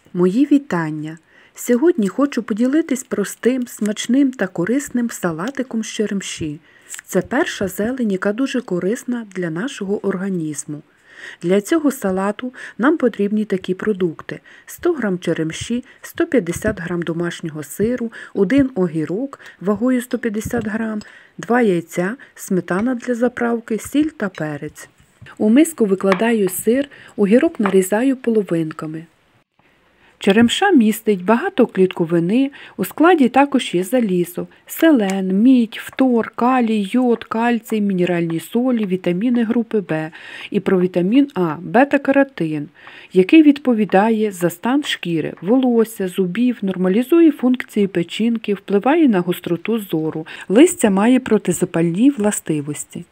Мої вітання! Сьогодні хочу поділитись простим, смачним та корисним салатиком з черемші. Це перша зелень, яка дуже корисна для нашого організму. Для цього салату нам потрібні такі продукти: 100 г черемші, 150 г домашнього сиру, 1 огірок вагою 150 г, 2 яйця, сметана для заправки, сіль та перець. У миску викладаю сир, огірок нарізаю половинками. Черемша містить багато клітковини, у складі також є залізо, селен, мідь, фтор, калій, йод, кальцій, мінеральні солі, вітаміни групи В і провітамін А, бета-каротин, який відповідає за стан шкіри, волосся, зубів, нормалізує функції печінки, впливає на гостроту зору. Листя має протизапальні властивості.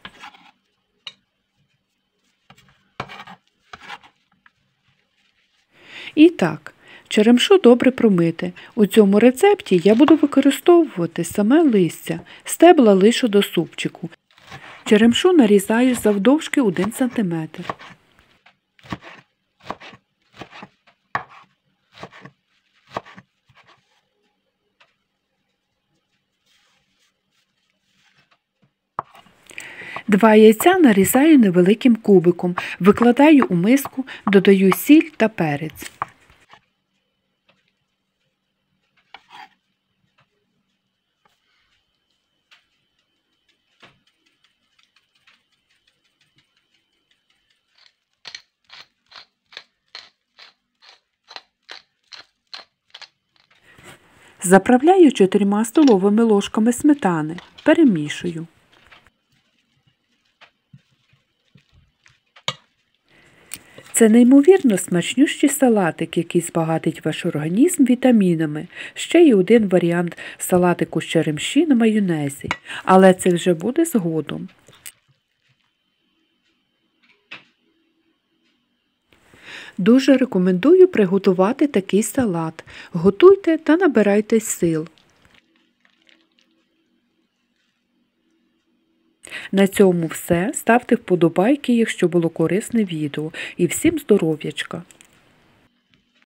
І так, черемшу добре промити. У цьому рецепті я буду використовувати саме листя, стебла лишу до супчику. Черемшу нарізаю завдовжки 1 см. Два яйця нарізаю невеликим кубиком, викладаю у миску, додаю сіль та перець. Заправляю 4 столовими ложками сметани, перемішую. Це неймовірно смачнющий салатик, який збагатить ваш організм вітамінами. Ще є один варіант салатику з черемші на майонезі, але це вже буде згодом. Дуже рекомендую приготувати такий салат. Готуйте та набирайтесь сил. На цьому все. Ставте вподобайки, якщо було корисне відео. І всім здоров'ячка!